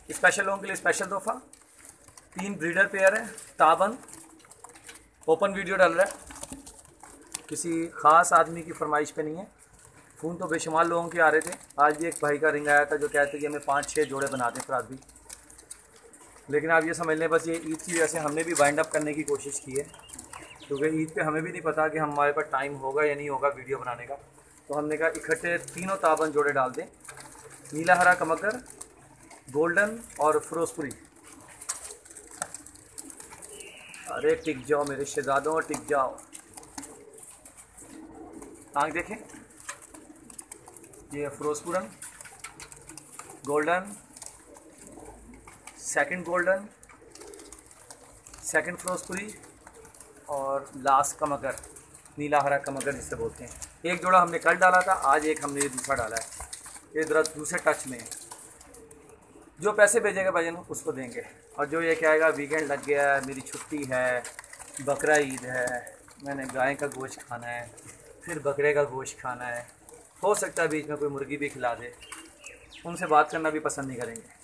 Special लोगों के लिए स्पेशल तोहफा, 3 ब्रीडर पेयर है, ताबन ओपन वीडियो डाल रहा है, किसी ख़ास आदमी की फरमाइश पे नहीं है। फ़ोन तो बेशुमार लोगों के आ रहे थे। आज भी एक भाई का रिंग आया था जो कहते कि हमें 5-6 जोड़े बना दें फराद भी, लेकिन आप ये समझ लें बस ये ईद की वजह से हमने भी वाइंड अप करने की कोशिश की है, क्योंकि ईद पे हमें भी नहीं पता कि हमारे पास टाइम होगा या नहीं होगा वीडियो बनाने का। तो हमने कहा इकट्ठे तीनों ताबन जोड़े डाल दें, नीला हरा कमकर, गोल्डन और फिरोजपुरी। अरे टिक जाओ मेरे शहजादों, टिक जाओ। आँख देखें, ये फिरोजपुरन, गोल्डन, सेकंड गोल्डन, सेकंड फिरोजपुरी और लास्ट कमकर, नीला हरा कमकर जिसे बोलते हैं। एक जोड़ा हमने कल डाला था, आज एक हमने ये दूसरा डाला है, ये ज़रा दूसरे टच में है। जो पैसे भेजेगा भाईजान उसको देंगे, और जो ये कहेगा वीकेंड लग गया है, मेरी छुट्टी है, बकरा ईद है, मैंने गाय का गोश्त खाना है, फिर बकरे का गोश्त खाना है, हो सकता है बीच में कोई मुर्गी भी खिला दे, उनसे बात करना भी पसंद नहीं करेंगे।